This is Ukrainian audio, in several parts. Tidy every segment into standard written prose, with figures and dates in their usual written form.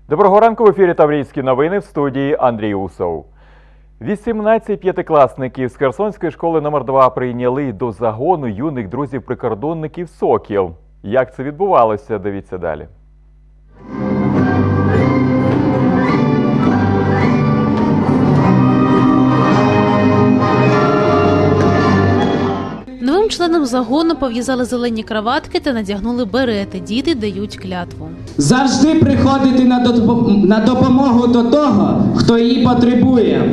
Доброго ранку, в ефірі «Таврійські новини», в студії Андрій Усов. 18 п'ятикласників з Херсонської школи номер 2 прийняли до загону юних друзів-прикордонників «Сокіл». Як це відбувалося, дивіться далі. Новим членам загону пов'язали зелені краватки та надягнули берети. Діти дають клятву. Завжди приходити на допомогу до того, хто її потребує.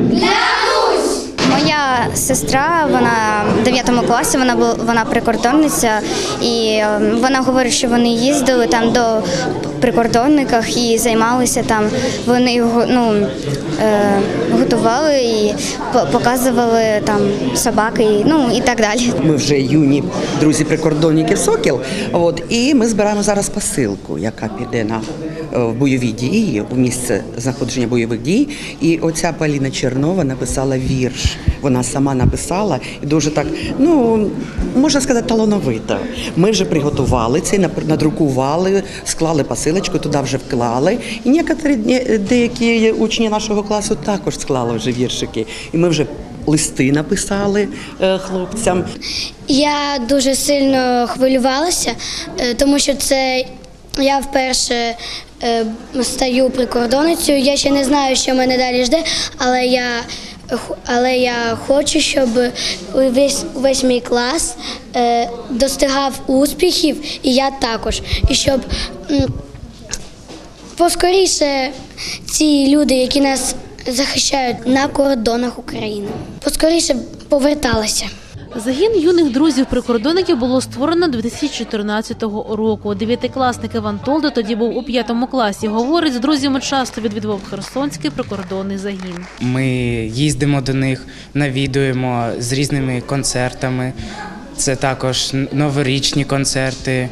Моя сестра, вона в 9 класі, вона прикордонниця, і вона говорить, що вони їздили там до прикордонників і займалися там. Вони готували і показували там собаки, і так далі. Ми вже юні друзі-прикордонників «Сокіл», і ми збираємо зараз посилку, яка піде в бойові дії, у місце знаходження бойових дій. І оця Поліна Чернова написала вірш. Вона сама написала і дуже так, можна сказати, талановито. Ми вже приготували це, надрукували, склали посилочку, туди вже вклали. І деякі учні нашого класу також склали вже віршики. І ми вже листи написали хлопцям. Я дуже сильно хвилювалася, тому що це я вперше стаю прикордонницею. Я ще не знаю, що мене далі жде, але я хочу, щоб весь мій клас достигав успіхів, і я також. І щоб поскоріше ці люди, які нас захищають на кордонах України, поскоріше поверталися. Загін юних друзів-прикордонників було створено 2014 року. Дев'ятикласник Іван Толдо тоді був у 5 класі. Говорить, з друзями часто відвідував Херсонський прикордонний загін. Ми їздимо до них, навідуємо з різними концертами. Це також новорічні концерти,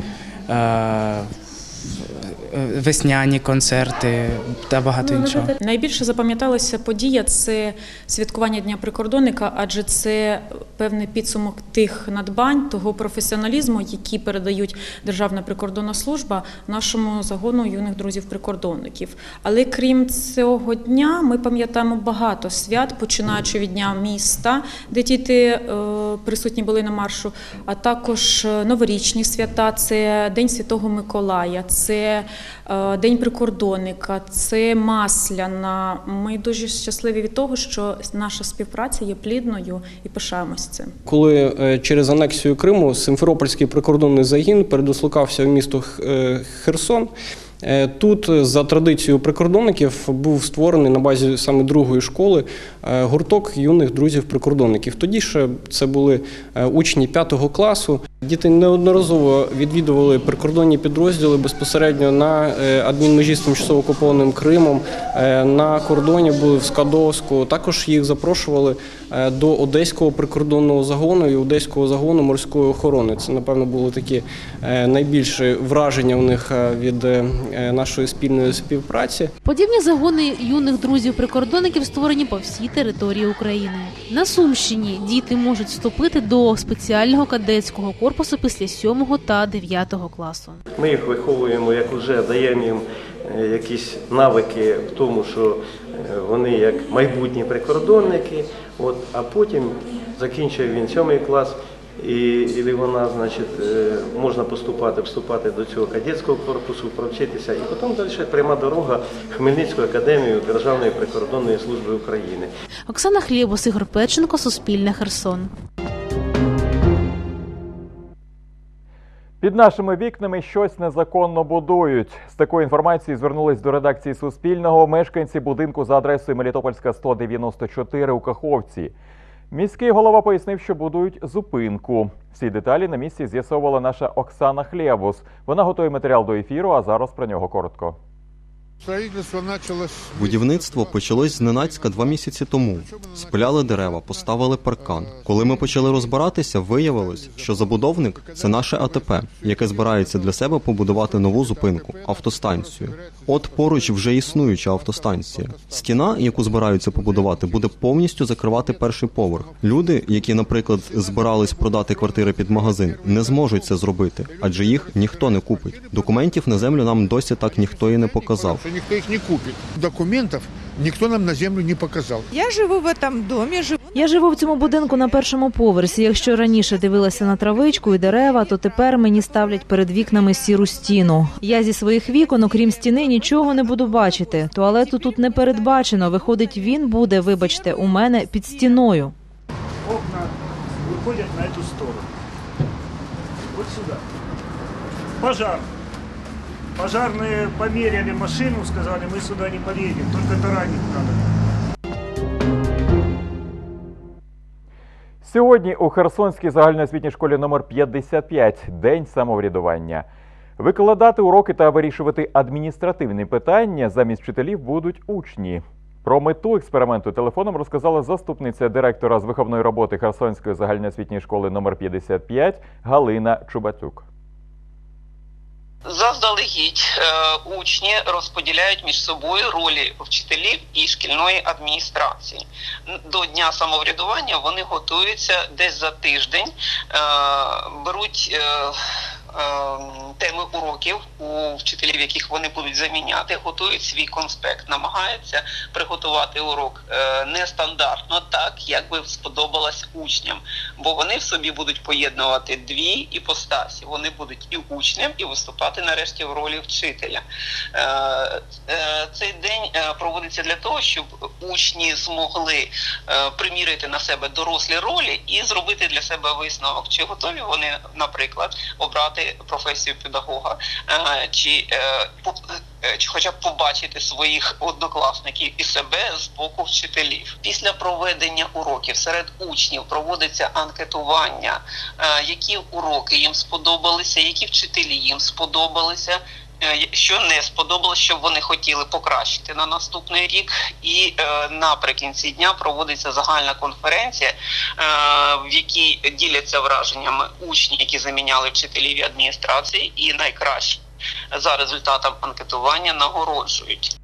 весняні концерти та багато іншого. Найбільше запам'яталася подія – це святкування Дня прикордонника, адже це певний підсумок тих надбань, того професіоналізму, які передають Державна прикордонна служба нашому загону юних друзів-прикордонників. Але крім цього дня, ми пам'ятаємо багато свят, починаючи від Дня міста, де діти присутні були на маршу, а також новорічні свята – це День Святого Миколая, це День прикордонника, це Масляна. Ми дуже щасливі від того, що наша співпраця є плідною і пишаємось цим. Коли через анексію Криму Симферопольський прикордонний загін передислокався в місто Херсон, тут за традицією прикордонників був створений на базі саме другої школи гурток юних друзів-прикордонників. Тоді ще це були учні 5 класу. Діти неодноразово відвідували прикордонні підрозділи безпосередньо на адмінмежі з тимчасово окупованим Кримом, на кордоні були в Скадовську. Також їх запрошували до Одеського прикордонного загону і Одеського загону морської охорони. Це, напевно, були такі найбільші враження у них від нашої спільної співпраці. Подібні загони юних друзів-прикордонників створені по всій території України. На Сумщині діти можуть вступити до спеціального кадетського корпусу після 7 та 9 класу. Ми їх виховуємо, як вже даємо їм якісь навики в тому, що вони як майбутні прикордонники, а потім закінчує він 7 клас, і вона, можна вступати до цього кадетського корпусу, провчитися, і потім далі пряма дорога в Хмельницьку академію Державної прикордонної служби України. Оксана Хлєбус, Ігор Печенко, Суспільне, Херсон. Під нашими вікнами щось незаконно будують. З такою інформацією звернулись до редакції Суспільного мешканці будинку за адресою Мелітопольська, 194 у Каховці. Міський голова пояснив, що будують зупинку. Всі деталі на місці з'ясовувала наша Оксана Хлєбус. Вона готує матеріал до ефіру, а зараз про нього коротко. Будівництво почалось зненацька 2 місяці тому. Спиляли дерева, поставили паркан. Коли ми почали розбиратися, виявилось, що забудовник – це наше АТП, яке збирається для себе побудувати нову зупинку – автостанцію. От поруч вже існуюча автостанція. Стіна, яку збираються побудувати, буде повністю закривати перший поверх. Люди, які, наприклад, збирались продати квартири під магазин, не зможуть це зробити, адже їх ніхто не купить. Документів на землю нам досі так ніхто і не показав. никто их не купит. Документов никто нам на землю не показал. Я живу в этом доме, Я живу в цьому будинку на першому поверсі. Якщо раніше дивилася на травичку і дерева, то тепер мені ставлять перед вікнами сіру стіну. Я зі своїх вікон, окрім стіни, нічого не буду бачити. Туалету тут не передбачено. Виходить, він буде, вибачте, у мене під стіною. Окна выходят на эту сторону. Вот сюда. Пожар. Пожарные померяли машину, сказали, мы сюда не поедем, только таранить надо. Сьогодні у Херсонській загальноосвітній школі номер 55 – День самоврядування. Викладати уроки та вирішувати адміністративні питання замість вчителів будуть учні. Про мету експерименту телефоном розказала заступниця директора з виховної роботи Херсонської загальноосвітньої школи номер 55 Галина Чубатюк. Заздалегідь учні розподіляють між собою ролі вчителів і шкільної адміністрації. До Дня самоврядування вони готуються десь за тиждень, беруть теми уроків у вчителів, яких вони будуть заміняти, готують свій конспект, намагаються приготувати урок нестандартно, так, як би сподобалось учням. Бо вони в собі будуть поєднувати дві іпостасі. Вони будуть і учнем, і виступати нарешті в ролі вчителя. Цей день проводиться для того, щоб учні змогли примірити на себе дорослі ролі і зробити для себе висновок, чи готові вони, наприклад, обрати професію педагога, чи хоча б побачити своїх однокласників і себе з боку вчителів. Після проведення уроків серед учнів проводиться анкетування, які уроки їм сподобалися, які вчителі їм сподобалися, що не сподобалось, що вони хотіли покращити на наступний рік. І наприкінці дня проводиться загальна конференція, в якій діляться враженнями учні, які заміняли вчителів і адміністрації, і найкращі за результатом анкетування нагороджують.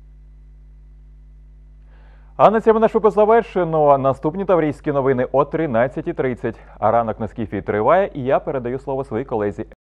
А на цьому наш випуск завершено. Наступні таврійські новини о 13:30. А ранок на Скіфії триває, і я передаю слово своїй колезі